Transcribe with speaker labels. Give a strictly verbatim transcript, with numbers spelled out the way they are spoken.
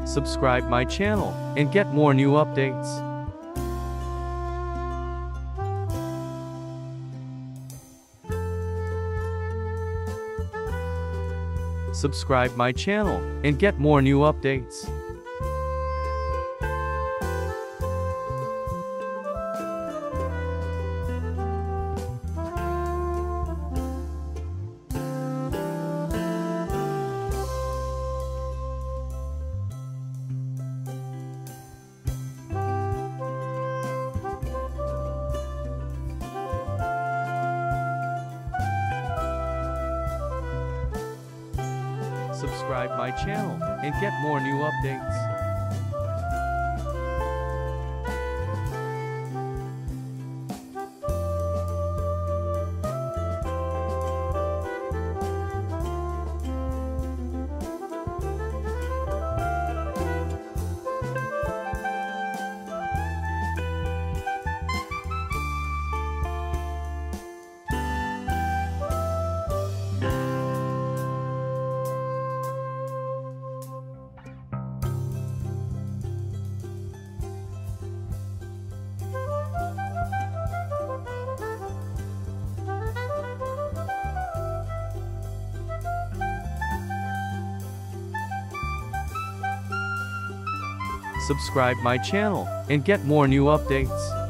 Speaker 1: Subscribe my channel and get more new updates. Subscribe my channel and get more new updates. Subscribe my channel and get more new updates. Subscribe my channel and get more new updates.